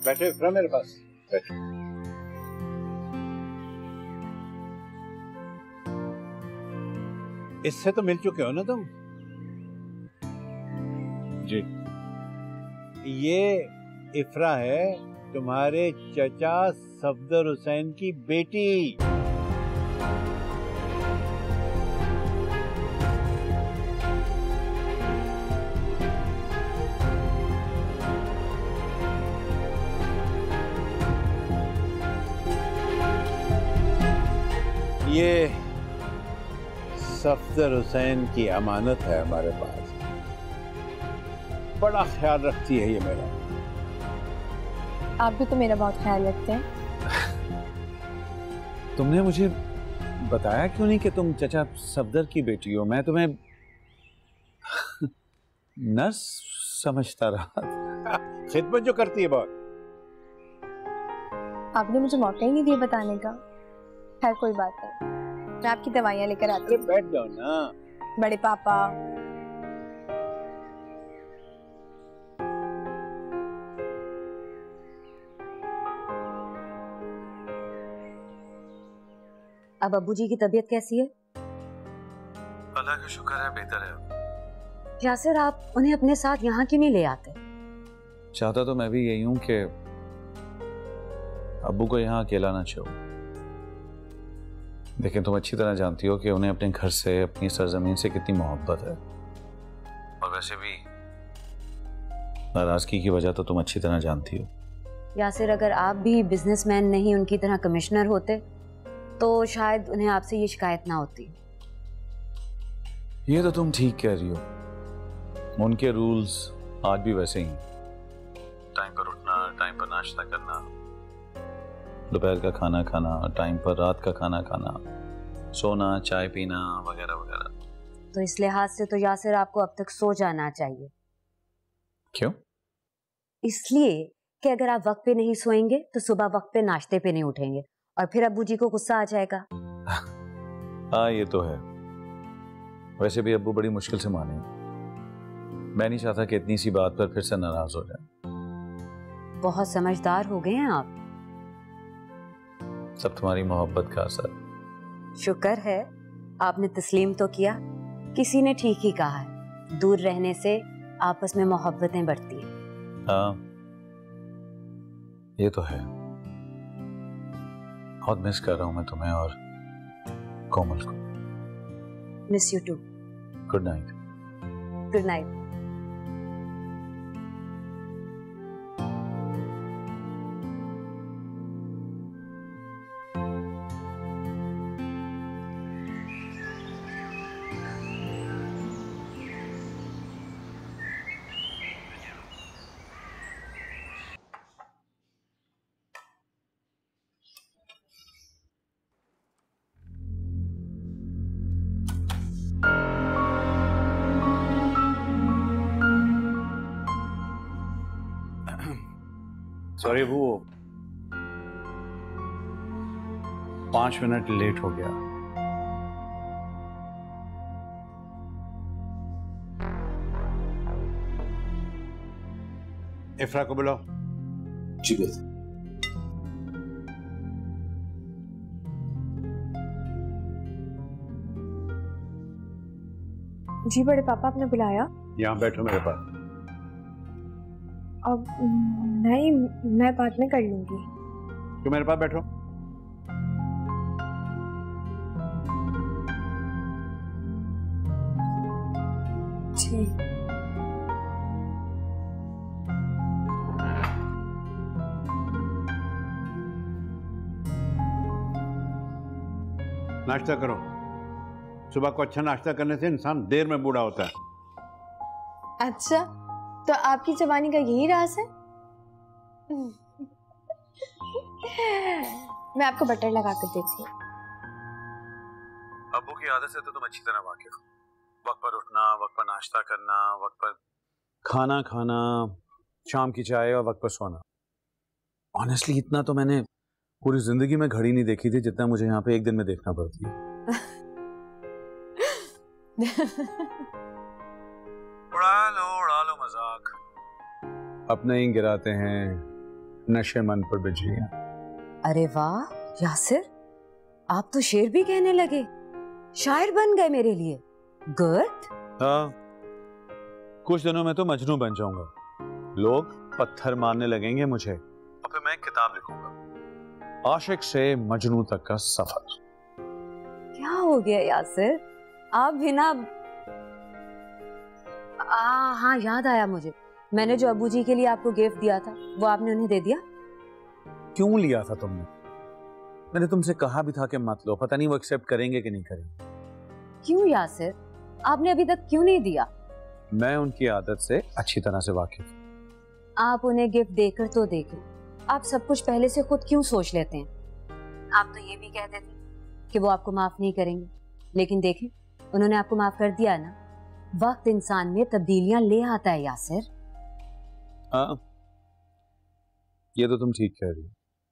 बैठो इफ्रा मेरे पास, बैठो। इससे तो मिल चुके हो ना तुम? जी। ये इफ्रा है, तुम्हारे चचा सफदर हुसैन की बेटी। ये सफदर हुसैन की अमानत है हमारे पास, बड़ा ख्याल रखती है ये मेरा। आप भी तो मेरा बहुत ख्याल रखते हैं। तुमने मुझे बताया क्यों नहीं कि तुम चचा सफदर की बेटी हो? मैं तुम्हें नर्स समझता रहा। खिदमत जो करती है बहुत। आपने मुझे मौका ही नहीं दिया बताने का। खैर कोई बात नहीं, मैं आपकी दवाइयाँ लेकर आती हूँ। बैठ जाओ ना बड़े पापा। अब अब्बू जी की तबीयत कैसी है? अल्लाह का शुक्र है, बेहतर है। यासिर, आप उन्हें अपने साथ यहाँ क्यों नहीं ले आते? चाहता तो मैं भी यही हूँ कि अब्बू को यहाँ अकेला ना छोड़ो, लेकिन तुम अच्छी तरह जानती हो कि उन्हें अपने घर से, अपनी सरजमीन से कितनी मोहब्बत है। और वैसे भी नाराजगी की वजह तो तुम अच्छी तरह जानती हो। यासिर, अगर आप भी बिजनेसमैन नहीं उनकी तरह कमिश्नर होते तो शायद उन्हें आपसे ये शिकायत ना होती। ये तो तुम ठीक कह रही हो, उनके रूल्स आज भी वैसे ही। टाइम पर उठना, टाइम पर नाश्ता करना, दोपहर का खाना खाना, टाइम पर रात का खाना खाना, सोना, चाय पीना वगैरह वगैरह। तो इस लिहाज से तो यासिर आपको अब तक सो जाना चाहिए। क्यों? इसलिए कि अगर आप वक्त पे नहीं सोएंगे तो सुबह वक्त पे नाश्ते पे नहीं उठेंगे और फिर अब्बू जी को गुस्सा आ जाएगा। हाँ ये तो है। वैसे भी अब्बू बड़ी मुश्किल से माने। मैं नहीं चाहता कि इतनी सी बात पर फिर से नाराज हो जाए। बहुत समझदार हो गए हैं आप। सब तुम्हारी मोहब्बत का असर। शुक्र है आपने तस्लीम तो किया। किसी ने ठीक ही कहा है, दूर रहने से आपस में मोहब्बतें बढ़ती हैं। हाँ ये तो है। बहुत मिस कर रहा हूं मैं तुम्हें और कोमल को। Miss you too. Good night. Good night. Sorry, वो 5 मिनट लेट हो गया। इफ्रा को बुलाओ। जी बिल्कुल। जी बड़े पापा, आपने बुलाया? यहाँ बैठो मेरे पास। अब नहीं, मैं बाद में कर लूंगी। क्यों मेरे पास बैठो। जी। नाश्ता करो। सुबह को अच्छा नाश्ता करने से इंसान देर में बूढ़ा होता है। अच्छा, तो आपकी जवानी का यही राज है? मैं आपको बटर लगा कर देती हूँ। अब्बू की आदत से तो तुम अच्छी तरह वाकिफ हो। वक्त पर उठना, वक्त पर नाश्ता करना, वक्त पर खाना खाना, शाम की चाय और वक्त पर सोना। ऑनेस्टली इतना तो मैंने पूरी जिंदगी में घड़ी नहीं देखी थी जितना मुझे यहाँ पे एक दिन में देखना पड़ती है। उड़ा लो मजाक। अपने ही गिराते हैं, नशे मन पर बिजलियां। अरे वाह यासिर, आप तो शेर भी कहने लगे, शायर बन गए मेरे लिए। गुड। हाँ, कुछ दिनों में तो मजनू बन जाऊंगा। लोग पत्थर मारने लगेंगे मुझे और फिर मैं एक किताब लिखूंगा, आशिक से मजनू तक का सफर। क्या हो गया यासिर, आप भी ना। हाँ याद आया मुझे, मैंने जो अबू जी के लिए आपको गिफ्ट दिया था वो आपने उन्हें दे दिया? क्यों लिया था तुमने? मैंने तुमसे कहा भी था कि मत लो, पता नहीं वो एक्सेप्ट करेंगे कि नहीं करेंगे। क्यों यासिर, आपने अभी तक क्यों नहीं दिया? मैं उनकी आदत से अच्छी तरह से वाकिफ। आप उन्हें गिफ्ट देकर तो देखें, आप सब कुछ पहले से खुद क्यों सोच लेते हैं? आप तो ये भी कहते थे कि वो आपको माफ नहीं करेंगे, लेकिन देखें उन्होंने आपको माफ कर दिया ना। वक्त इंसान में तब्दीलियां ले आता है यासिर। हाँ, ये तो तुम ठीक कह रही हो।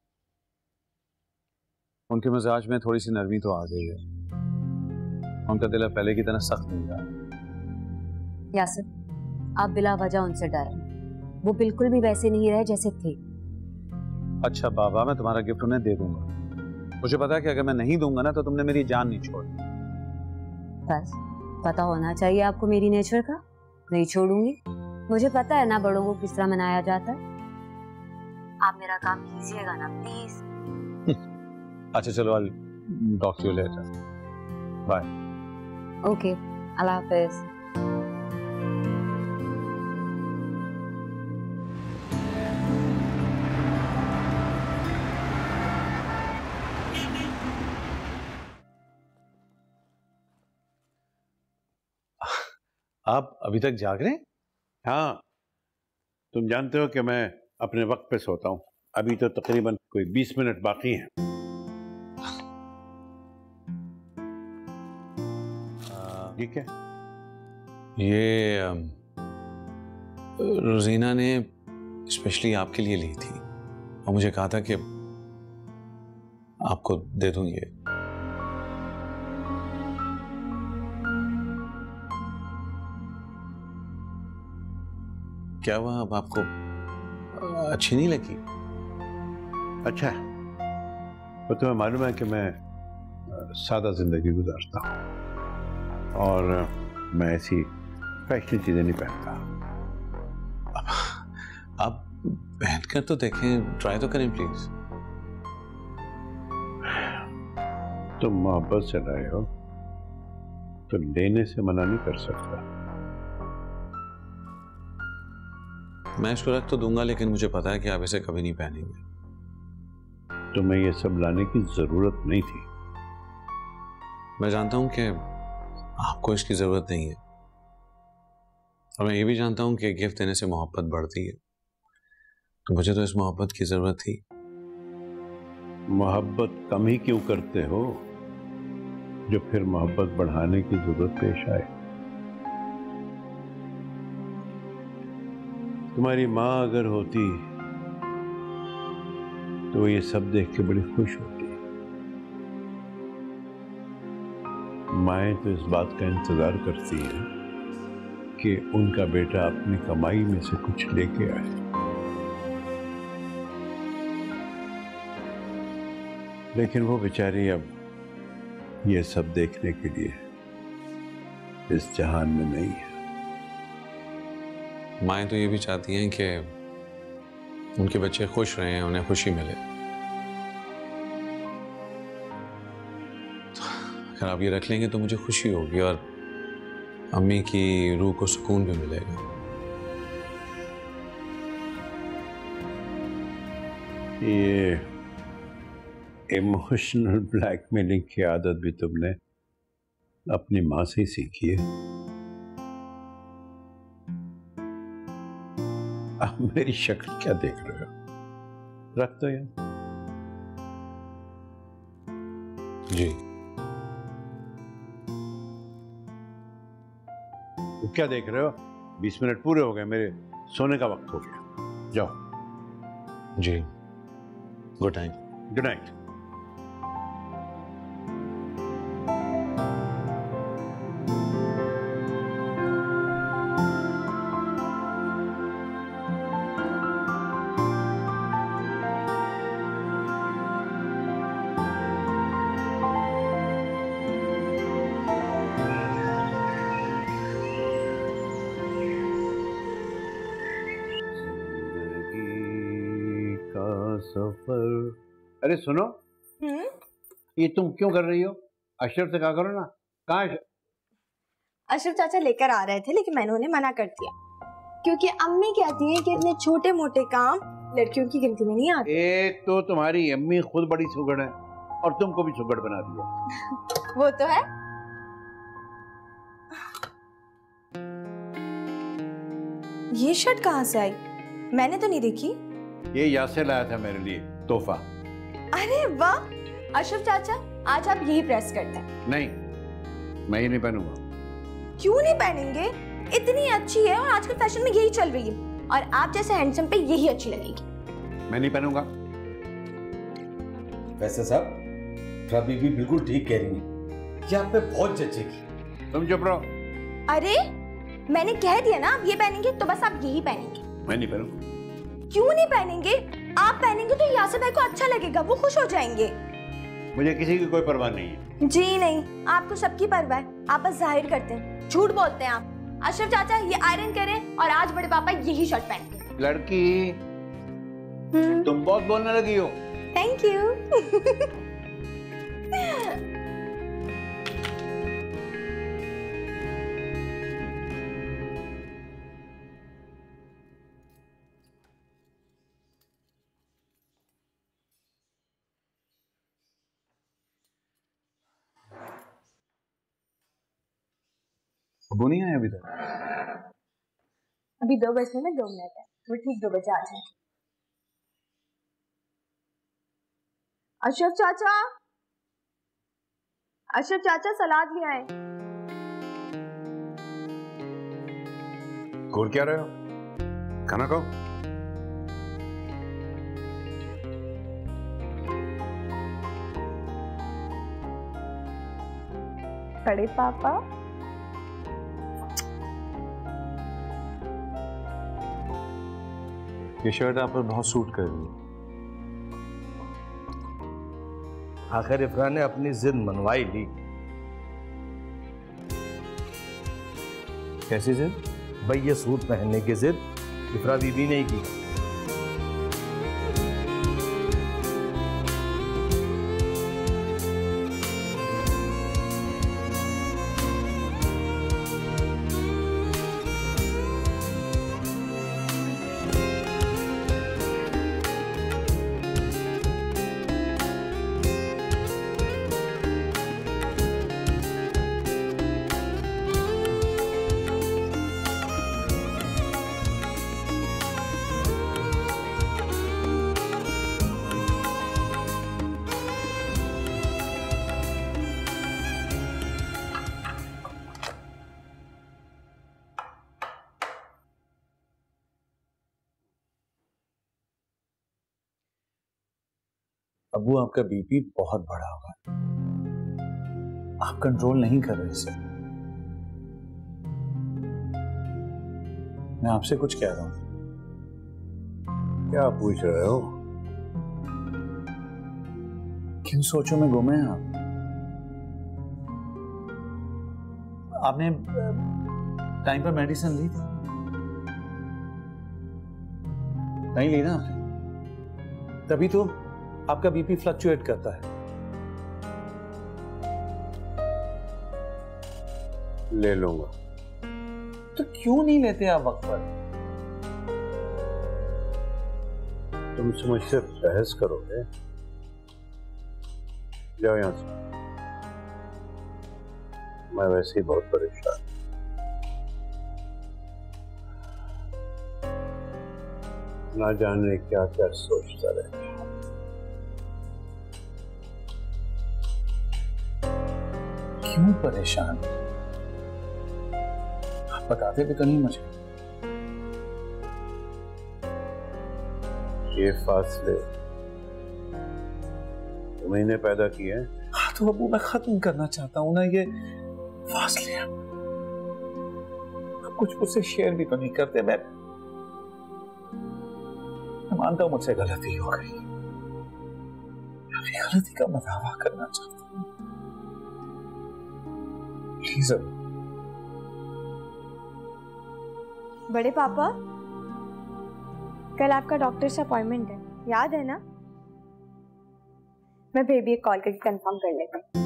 उनके मिजाज में थोड़ी सी नरमी तो आ गई है, उनका दिल अब पहले की तरह सख्त नहीं रहा। यासिर, आप बिला वजह उनसे डर रहे, वो बिल्कुल भी वैसे नहीं रहे जैसे थे। अच्छा बाबा, मैं तुम्हारा गिफ्ट उन्हें दे दूंगा। मुझे पता है कि अगर मैं नहीं दूंगा ना तो तुमने मेरी जान नहीं छोड़ी। बस पता होना चाहिए आपको मेरी नेचर का। नहीं छोड़ूंगी, मुझे पता है ना बड़ों को किस तरह मनाया जाता है। आप मेरा काम कीजिएगा ना प्लीज। अच्छा चलो, I'll talk to you later. Bye. Okay, अल्लाह हाफिज। आप अभी तक जाग रहे हैं? हाँ, तुम जानते हो कि मैं अपने वक्त पे सोता हूँ। अभी तो तकरीबन कोई 20 मिनट बाकी हैं। ठीक है। ये रोजीना ने स्पेशली आपके लिए ली थी और मुझे कहा था कि आपको दे दूं ये। क्या हुआ, अब आपको अच्छी नहीं लगी? अच्छा, तो तुम्हें मालूम है कि मैं सादा जिंदगी गुजारता हूँ और मैं ऐसी फैशनी चीजें नहीं पहनता। आप पहनकर तो देखें, ट्राई तो करें प्लीज। तुम मोहब्बत से लाए हो तो लेने से मना नहीं कर सकता। मैं इसको रख तो दूंगा, लेकिन मुझे पता है कि आप इसे कभी नहीं पहनेंगे। तुम्हें ये सब लाने की जरूरत नहीं थी। मैं जानता हूं कि आपको इसकी जरूरत नहीं है, और मैं ये भी जानता हूं कि गिफ्ट देने से मोहब्बत बढ़ती है, तो मुझे तो इस मोहब्बत की जरूरत थी। मोहब्बत कम ही क्यों करते हो जो फिर मोहब्बत बढ़ाने की जरूरत पेश आए? तुम्हारी माँ अगर होती तो ये सब देख के बड़ी खुश होती। माएँ तो इस बात का इंतजार करती हैं कि उनका बेटा अपनी कमाई में से कुछ लेके आए। लेकिन वो बेचारी अब ये सब देखने के लिए इस जहान में नहीं है। माएँ तो ये भी चाहती हैं कि उनके बच्चे खुश रहें, उन्हें खुशी मिले। तो अगर आप ये रख लेंगे तो मुझे खुशी होगी और अम्मी की रूह को सुकून भी मिलेगा। ये इमोशनल ब्लैकमेलिंग की आदत भी तुमने अपनी माँ से ही सीखी है। आप मेरी शक्ल क्या देख रहे हो? रख दो यार। जी। तो क्या देख रहे हो? 20 मिनट पूरे हो गए, मेरे सोने का वक्त हो गया। जाओ। जी, गुड नाइट। Good night. सफर। अरे सुनो, ये तुम क्यों कर रही हो? अशरफ से कहा करो ना। कहाँ है? अशरफ चाचा लेकर आ रहे थे लेकिन मैंने उन्हें मना कर दिया क्योंकि अम्मी कहती हैं कि इतने छोटे मोटे काम लड़कियों की गिनती में नहीं आते। एक तो तुम्हारी अम्मी खुद बड़ी सुगड़ है और तुमको भी सुगड़ बना दिया। वो तो है। ये शर्ट कहाँ से आई? मैंने तो नहीं देखी। ये यासिर लाया था मेरे लिए तोहफा। अरे वाह अशरफ चाचा, आज आप यही प्रेस करते हैं। नहीं, मैं ये नहीं पहनूंगा। क्यों नहीं पहनेंगे? इतनी अच्छी है और आजकल फैशन में यही चल रही है और आप जैसे हैंडसम पे यही अच्छी लगेगी। मैं नहीं पहनूंगा। वैसे साहब इफ्रा बीबी बिल्कुल ठीक कह रही है, ये आप पे बहुत जचेगी। तुम चुप रहो। अरे मैंने कह दिया ना आप ये पहनेंगे तो बस आप यही पहनेंगे। मैं नहीं पहनूंगा। क्यों नहीं पहनेंगे? आप पहनेंगे तो यासिर भाई को अच्छा लगेगा, वो खुश हो जाएंगे। मुझे किसी की कोई परवाह नहीं है। जी नहीं, आपको सबकी परवाह है, आप बस जाहिर करते हैं, झूठ बोलते हैं आप। अशरफ चाचा ये आयरन करें और आज बड़े पापा यही शर्ट पहन के। लड़की तुम बहुत बोलने लगी हो। Thank you. वो नहीं आया अभी तक? अभी 2 बजने में 2 मिनट है, वो ठीक 2 बजे आ जाएंगे। अशरफ चाचा, अशरफ चाचा सलाद ले आए। घूर क्या रहे हो? खाना खाओ। बड़े पापा ये शर्ट आप पर बहुत सूट कर रही है। आखिर इफ्रा ने अपनी जिद मनवाई ली। कैसी जिद? भाई ये सूट पहनने की जिद इफ्रा बीबी ने की। अबू आपका बीपी बहुत बढ़ा होगा, आप कंट्रोल नहीं कर रहे इसे। मैं आपसे कुछ कह रहा हूं। क्या पूछ रहे हो? किन सोचों में गुमे हैं आप? आपने टाइम पर मेडिसिन ली थी? नहीं ली ना आपने, तभी तो आपका बीपी फ्लक्चुएट करता है। ले लूंगा। तो क्यों नहीं लेते आप वक्त पर? तुम मुझसे बहस करोगे? जाओ यहां से, मैं वैसे ही बहुत परेशान। ना जाने क्या क्या सोचता रहे। क्यों परेशान? आप बताते भी तो नहीं मुझे। ये फासले तुम्हीं ने पैदा किए हैं। हाँ तो अबू मैं खत्म करना चाहता हूं ना ये फासले। आप कुछ मुझसे शेयर भी तो नहीं करते। मैं मानता हूं मुझसे गलती हो गई, अपनी गलती का मैं दावा करना चाहता हूं। प्लीज अब। बड़े पापा, कल आपका डॉक्टर से अपॉइंटमेंट है, याद है ना? मैं फिर भी एक कॉल करके कंफर्म कर लेता हूँ।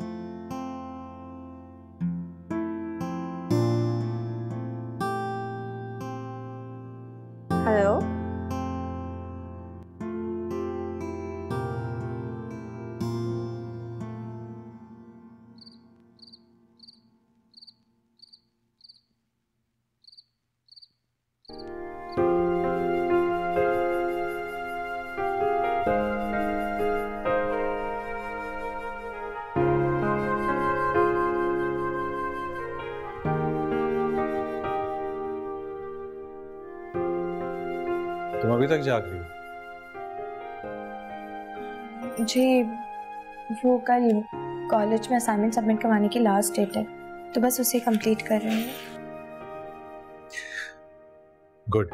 हेलो, तुम अभी तक जाग रही हो? जी वो कल कॉलेज में असाइनमेंट सबमिट करवाने की लास्ट डेट है, तो बस उसे कंप्लीट कर रही हूँ। गुड।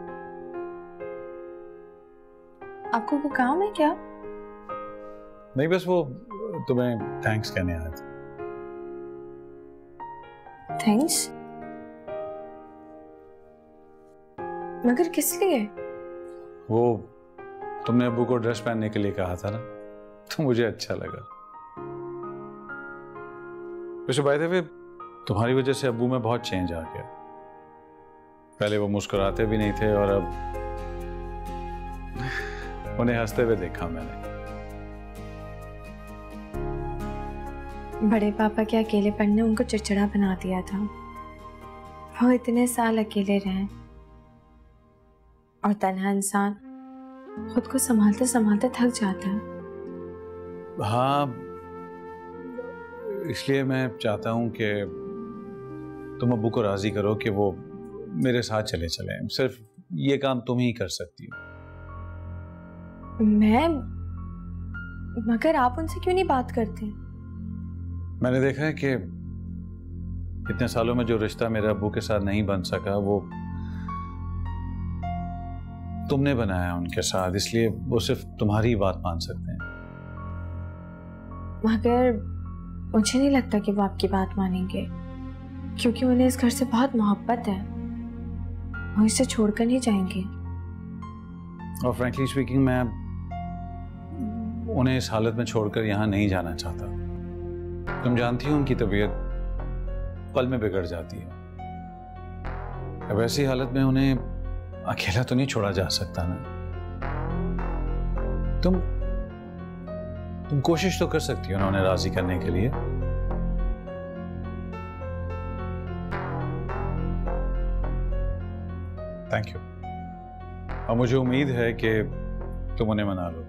आपको वो काम है क्या? नहीं, बस वो तुम्हें थैंक्स कहने आया था। थैंक्स? मगर किस लिए? वो तुमने अब्बू को ड्रेस पहनने के लिए कहा था ना, तो मुझे अच्छा लगा। वैसे बाय द वे, तुम्हारी वजह से अब्बू में बहुत चेंज आ गया। पहले वो मुस्कुराते भी नहीं थे और अब उन्हें हंसते हुए देखा मैंने। बड़े पापा के अकेलेपन ने उनको चिड़चिड़ा बना दिया था। वो इतने साल अकेले रहे और तन्हा इंसान खुद को संभालते संभालते थक जाता है। हाँ, इसलिए मैं चाहता हूं कि तुम अब्बू को राजी करो कि वो मेरे साथ चले चलें। सिर्फ ये काम तुम ही कर सकती हो। मैं? मगर आप उनसे क्यों नहीं बात करते? मैंने देखा है कि इतने सालों में जो रिश्ता मेरे अब्बू के साथ नहीं बन सका, वो तुमने बनाया उनके साथ, इसलिए वो सिर्फ तुम्हारी ही बात मान सकते हैं। मगर मुझे नहीं लगता कि वो आपकी बात मानेंगे, क्योंकि उन्हें इस घर से बहुत मोहब्बत है। वो इसे छोड़कर नहीं जाएंगे। और फ्रैंकली स्पीकिंग, मैं उन्हें इस हालत में छोड़कर यहाँ नहीं जाना चाहता। तुम जानती हो उनकी तबीयत पल में बिगड़ जाती है। अब ऐसी हालत में उन्हें अकेला तो नहीं छोड़ा जा सकता ना। तुम कोशिश तो कर सकती हो ना उन्हें राजी करने के लिए। Thank you. और मुझे उम्मीद है कि तुम उन्हें मना लो।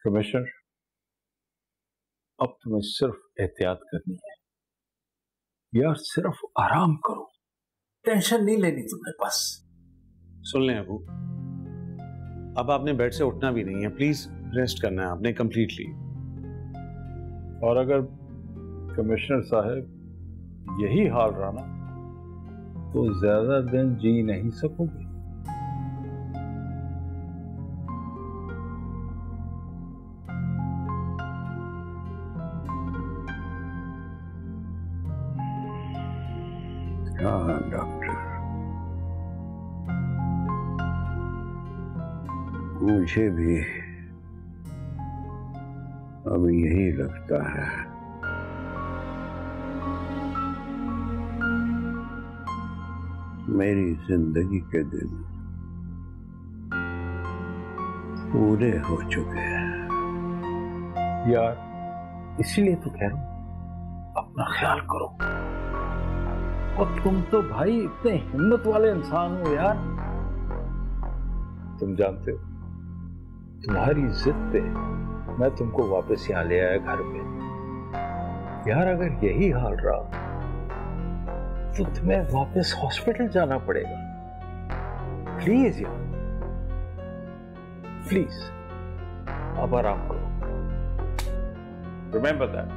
कमिश्नर, अब तुम्हें सिर्फ एहतियात करनी है यार, सिर्फ आराम करो, टेंशन नहीं लेनी तुम्हें बस। सुन लें अबू, अब आपने बेड से उठना भी नहीं है, प्लीज रेस्ट करना है आपने कंप्लीटली। और अगर कमिश्नर साहब यही हाल रहा ना तो ज्यादा दिन जी नहीं सकोगे। हाँ डॉक्टर, मुझे भी अब यही लगता है। मेरी जिंदगी के दिन पूरे हो चुके हैं यार, इसीलिए तो कह रहा हूं अपना ख्याल करो। और तुम तो भाई इतने हिम्मत वाले इंसान हो यार। तुम जानते हो, तुम्हारी जिद पे मैं तुमको वापस यहाँ ले आया घर पे। यार अगर यही हाल रहा तो तुम्हें वापस हॉस्पिटल जाना पड़ेगा। प्लीज यार, प्लीज अब आराम करो। Remember that.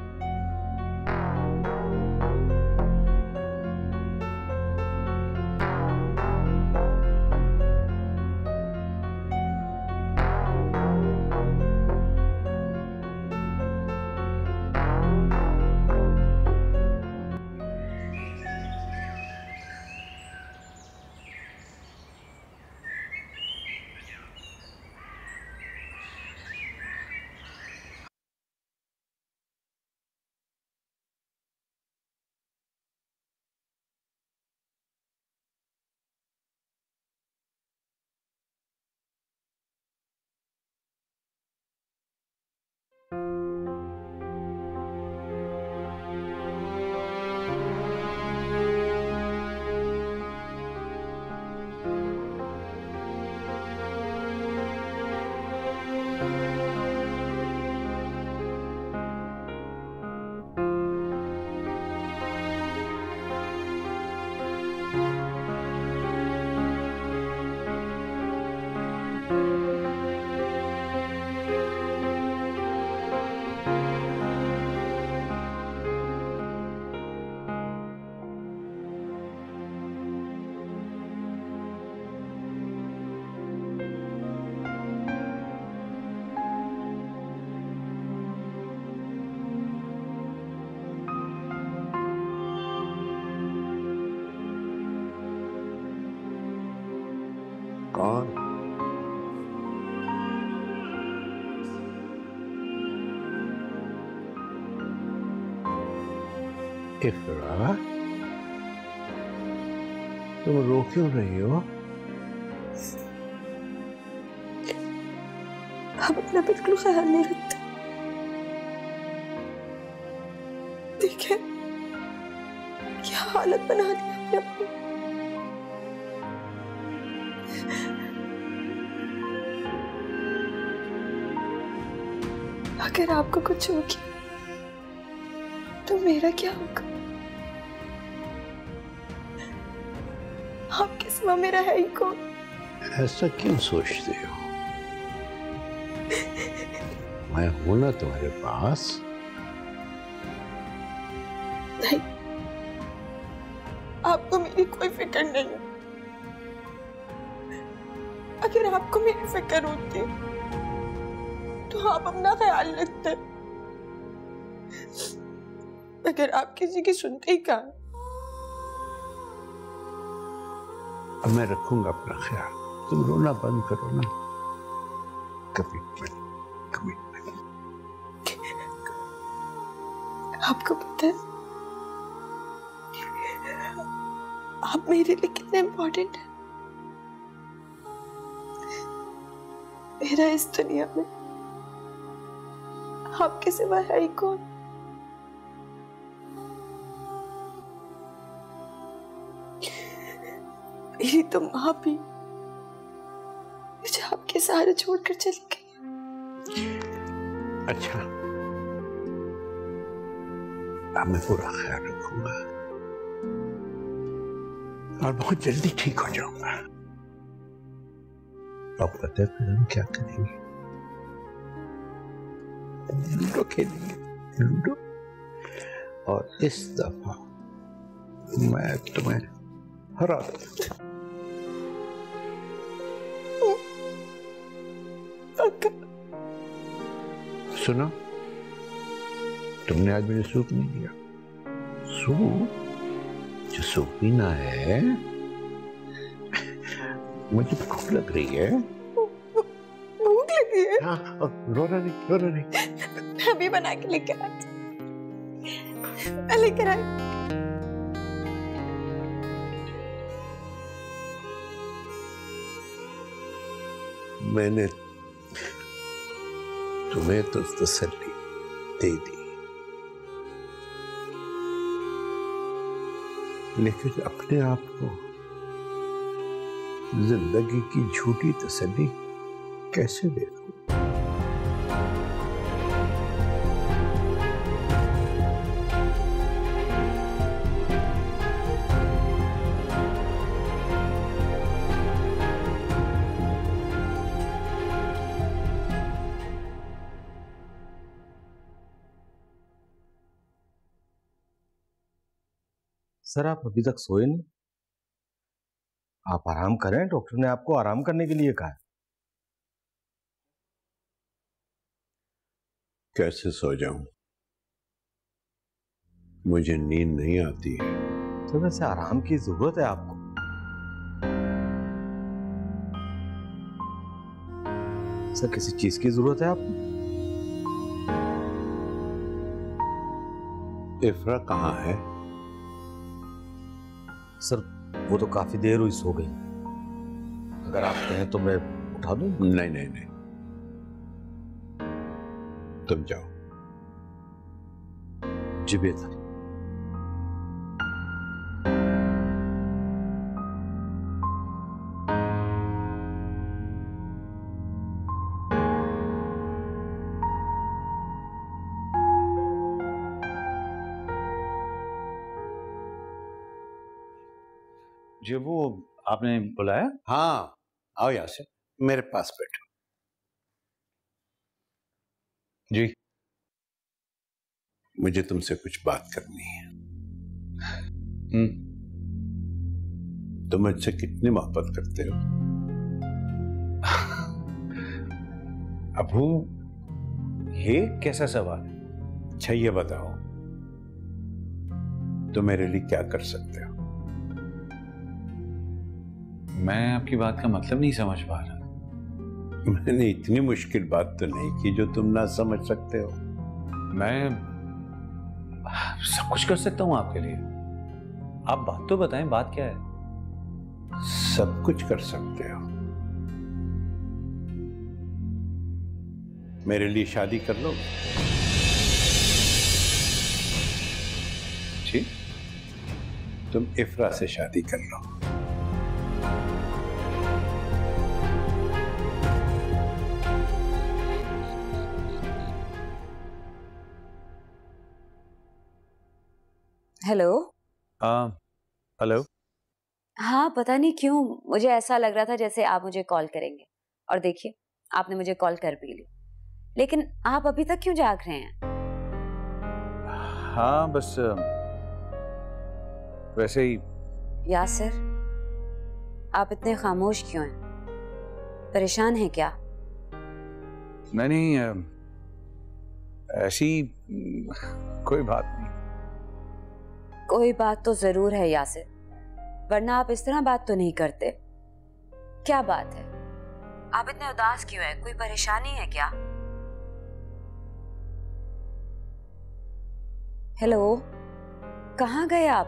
कौन? इफ्रा, तुम रो क्यों रही हो? आप अपना बिल्कुल ख्याल नहीं रखते। देखिए क्या हालत बना दी आपने अपनी। अगर आपको कुछ हो गया तो मेरा क्या होगा? आपके सिवा मेरा है ही कौन? ऐसा क्यों सोचते हो? मैं हूं ना तुम्हारे पास। नहीं, आपको मेरी कोई फिक्र नहीं है। अगर आपको मेरी फिक्र होती तो आप अपना ख्याल रखते। अगर आप किसी की सुनते ही कहा। अब मैं रखूंगा अपना ख्याल, तुम रोना बंद करो ना। कभी आपको पता है आप मेरे लिए कितने इम्पोर्टेंट हैं। मेरा इस दुनिया में आपके सिवा है ही कौन? मेरी तो माँ भी मुझे आपके सहारे छोड़कर चली गई। अच्छा, अब मैं पूरा ख्याल रखूंगा और बहुत जल्दी ठीक हो जाऊंगा। अब पता है फिर हम क्या करेंगे? लूडो खेलेंगे, लूडो। और इस दफा मैं तुम्हें हरा दूंगा। सुनो, तुमने आज मुझे सूप नहीं दिया। सूप? जो सूप पीना है, मुझे भूख लग रही है। भूख लगी है? हाँ, रोना नहीं, रोना नहीं। मैं अभी बना के लेकर आती। मैं लेकर आई। मैंने तुम्हें तो तसल्ली दे दी, लेकिन अपने आप को जिंदगी की झूठी तसल्ली कैसे दे दूं? सर आप अभी तक सोए नहीं? आप आराम करें, डॉक्टर ने आपको आराम करने के लिए कहा है। कैसे सो जाऊं? मुझे नींद नहीं आती है। तो वैसे आराम की जरूरत है आपको। सर किसी चीज की जरूरत है आपको? इफ्रा कहाँ है? सर वो तो काफी देर हुई सो गई। अगर आप कहें तो मैं उठा दूं? नहीं नहीं नहीं, तुम जाओ। जी बेहतर। जी वो आपने बुलाया? हाँ, आओ यासिर, मेरे पास बैठो। जी मुझे तुमसे कुछ बात करनी है। तुम मुझसे कितनी मोहब्बत करते हो? अबू ये कैसा सवाल है? अच्छा ये बताओ, तुम मेरे लिए क्या कर सकते हो? मैं आपकी बात का मतलब नहीं समझ पा रहा। मैंने इतनी मुश्किल बात तो नहीं की जो तुम ना समझ सकते हो। मैं सब कुछ कर सकता हूं आपके लिए। आप बात तो बताएं, बात क्या है? सब कुछ कर सकते हो। मेरे लिए शादी कर लो। जी? तुम इफ्रा से शादी कर लो। हेलो। हेलो। हाँ, पता नहीं क्यों मुझे ऐसा लग रहा था जैसे आप मुझे कॉल करेंगे, और देखिए आपने मुझे कॉल कर भी ली। लेकिन आप अभी तक क्यों जाग रहे हैं? हाँ बस वैसे ही। यासिर, आप इतने खामोश क्यों हैं? परेशान हैं क्या? नहीं ऐसी कोई बात नहीं। कोई बात तो जरूर है यासिर, वरना आप इस तरह बात तो नहीं करते। क्या बात है? आप इतने उदास क्यों हैं? कोई परेशानी है क्या? हेलो, कहाँ गए आप?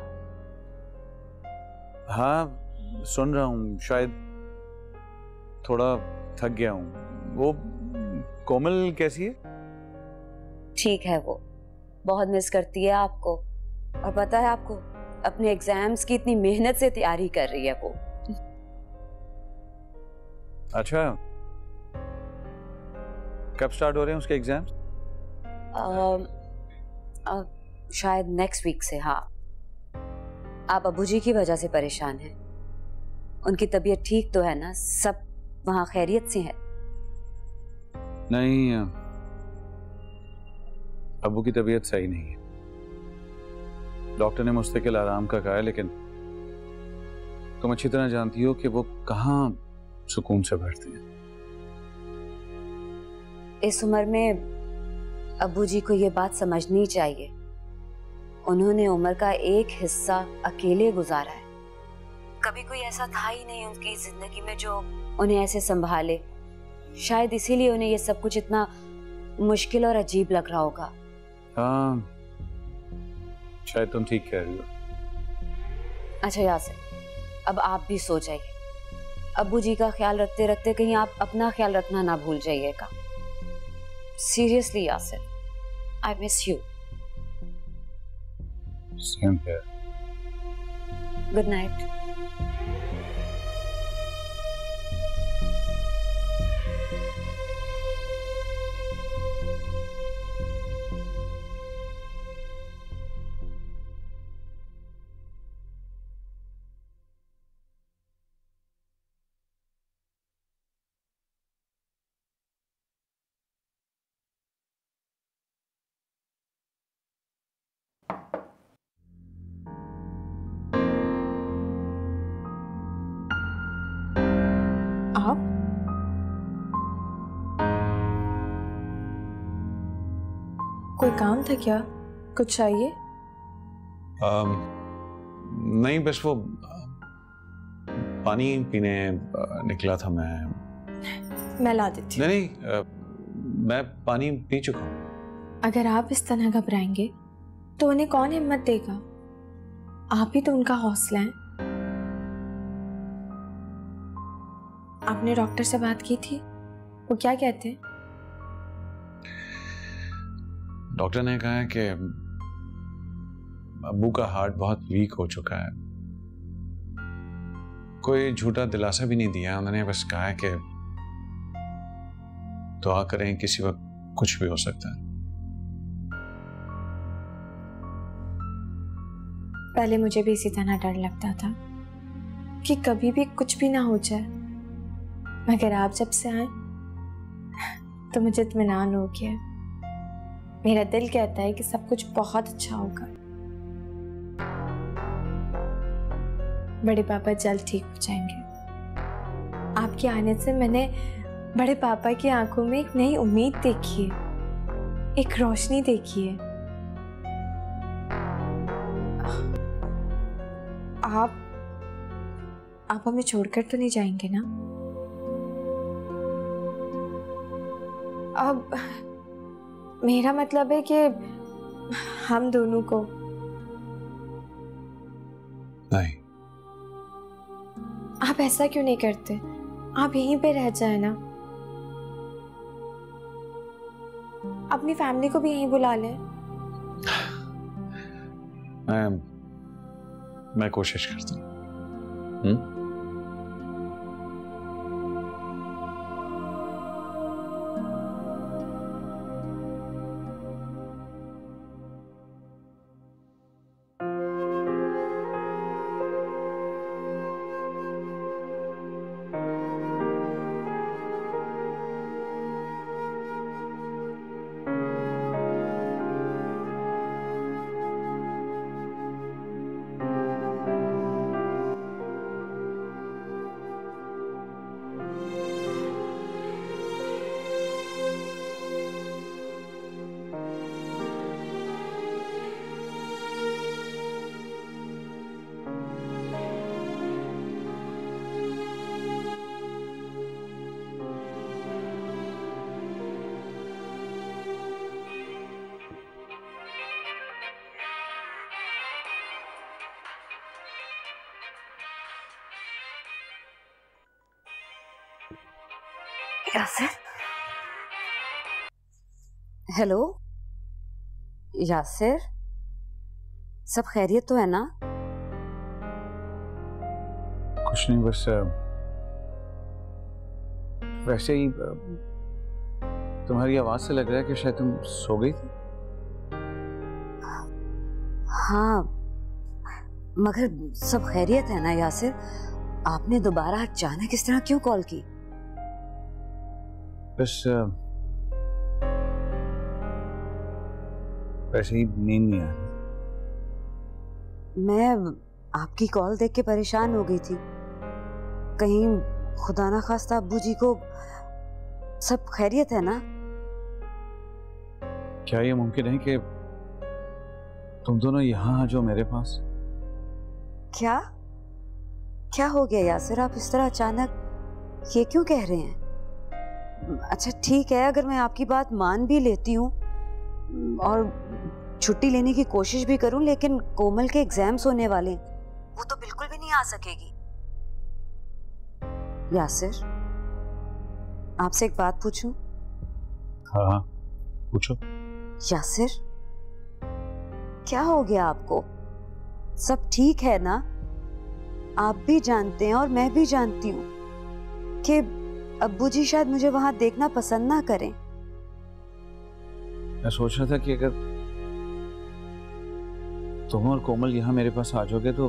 हाँ सुन रहा हूँ, शायद थोड़ा थक गया हूँ। वो कोमल कैसी है? ठीक है, वो बहुत मिस करती है आपको, और पता है आपको, अपने एग्जाम्स की इतनी मेहनत से तैयारी कर रही है वो। अच्छा, कब स्टार्ट हो रहे हैं उसके एग्जाम्स? शायद नेक्स्ट वीक से। हाँ, आप अबू जी की वजह से परेशान हैं। उनकी तबीयत ठीक तो है ना? सब वहां खैरियत से है? नहीं, अबू की तबीयत सही नहीं है। डॉक्टर ने मुस्तकिल आराम का कहा है, लेकिन तुम अच्छी तरह जानती हो कि वो कहाँ सुकून से बैठते हैं। इस उम्र में अबू जी को ये बात समझनी चाहिए। उन्होंने उम्र का एक हिस्सा अकेले गुजारा है। कभी कोई ऐसा था ही नहीं उनकी जिंदगी में जो उन्हें ऐसे संभाले। शायद इसीलिए उन्हें ये सब कुछ इतना मुश्किल और अजीब लग रहा होगा। हाँ, शायद तुम ठीक कह रही हो। अच्छा यासिर, अब आप भी सो जाइए। अब्बू जी का ख्याल रखते रखते कहीं आप अपना ख्याल रखना ना भूल जाइएगा। Seriously Yasir, I miss you. Same here. Good night. आप कोई काम था क्या? कुछ चाहिए? नहीं, बस वो पानी पीने निकला था मैं ला देती हूँ। नहीं, मैं पानी पी चुका हूँ। अगर आप इस तरह घबराएंगे तो उन्हें कौन हिम्मत देगा? आप ही तो उनका हौसला है। आपने डॉक्टर से बात की थी? वो क्या कहते हैं? डॉक्टर ने कहा है कि अब्बू का हार्ट बहुत वीक हो चुका है। कोई झूठा दिलासा भी नहीं दिया। उन्होंने बस कहा है कि दुआ करें, किसी वक्त कुछ भी हो सकता है। पहले मुझे भी इसी तरह डर लगता था कि कभी भी कुछ भी ना हो जाए, मगर आप जब से आए तो मुझे इत्मीनान हो गया। मेरा दिल कहता है कि सब कुछ बहुत अच्छा होगा। बड़े पापा जल्द ठीक हो जाएंगे। आपके आने से मैंने बड़े पापा की आंखों में एक नई उम्मीद देखी है, एक रोशनी देखी है। आप हमें छोड़कर तो नहीं जाएंगे ना? अब मेरा मतलब है कि हम दोनों को। नहीं। आप ऐसा क्यों नहीं करते? आप यहीं पे रह जाए ना। अपनी फैमिली को भी यहीं बुला लें। मैं कोशिश करता हूँ। यासिर, हेलो यासिर, सब खैरियत तो है ना? कुछ नहीं, बस वैसे ही तुम्हारी आवाज से लग रहा है कि शायद तुम सो गई थी। हाँ, मगर सब खैरियत है ना यासिर? आपने दोबारा अचानक इस तरह क्यों कॉल की? बस वैसे ही नींद नहीं आ रही। मैं आपकी कॉल देख के परेशान हो गई थी, कहीं खुदा ना खास्ता अब्बू जी को सब खैरियत है ना? क्या ये मुमकिन है कि तुम दोनों यहाँ आ जाओ मेरे पास? क्या क्या हो गया यासिर, आप इस तरह अचानक ये क्यों कह रहे हैं? अच्छा ठीक है, अगर मैं आपकी बात मान भी लेती हूँ और छुट्टी लेने की कोशिश भी करूं, लेकिन कोमल के एग्जाम्स होने वाले हैं, वो तो बिल्कुल भी नहीं आ सकेगी। यासिर, आपसे एक बात पूछूं? हाँ पूछो। यासिर, क्या हो गया आपको? सब ठीक है ना? आप भी जानते हैं और मैं भी जानती हूँ कि अब्बू जी शायद मुझे वहां देखना पसंद ना करें। मैं सोच रहा था कि अगर तुम और कोमल यहाँ मेरे पास आ जाओगे तो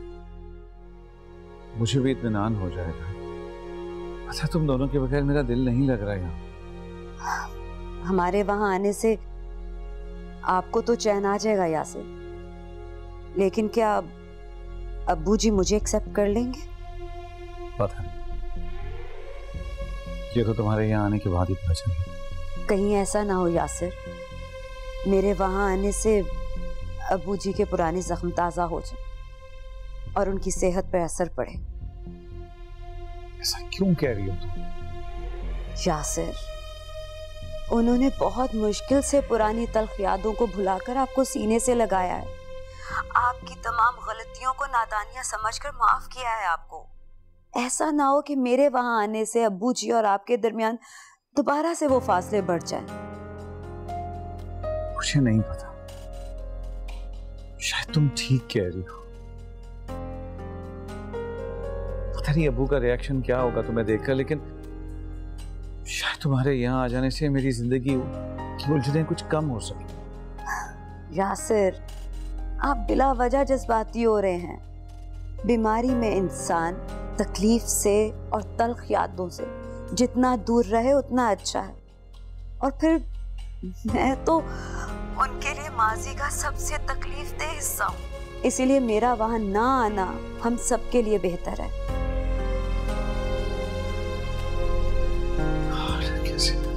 मुझे भी इत्मीनान हो जाएगा। अच्छा, तुम दोनों के बगैर मेरा दिल नहीं लग रहा यहाँ। हमारे वहां आने से आपको तो चैन आ जाएगा यासिर, लेकिन क्या अब्बू जी मुझे एक्सेप्ट कर लेंगे? पता नहीं, ये तो तुम्हारे यहाँ आने के बाद ही पता चलेगा। कहीं ऐसा ना हो यासिर, मेरे वहां आने से अब्बू जी के पुराने जख्म ताजा हो जाए और उनकी सेहत पर असर पड़े। ऐसा क्यों कह रही हो तुम? यासिर, उन्होंने बहुत मुश्किल से पुरानी तल्ख यादों को भुलाकर आपको सीने से लगाया है, आपकी तमाम गलतियों को नादानियां समझकर माफ किया है आपको। ऐसा ना हो कि मेरे वहां आने से अब्बू जी और आपके दरमियान दोबारा से वो फासले बढ़ जाएं। मुझे नहीं पता, शायद तुम ठीक कह रही हो। पता नहीं अब्बू का रिएक्शन क्या होगा तुम्हें देखकर, लेकिन शायद तुम्हारे यहाँ आ जाने से मेरी जिंदगी की उलझनें कुछ कम हो सके। यासिर, आप बिला वजह जज्बाती हो रहे हैं। बीमारी में इंसान तकलीफ से और तल्ख यादों से जितना दूर रहे उतना अच्छा है, और फिर मैं तो उनके लिए माजी का सबसे तकलीफ दे हिस्सा हूँ, इसीलिए मेरा वहां ना आना हम सबके लिए बेहतर है। कैसे?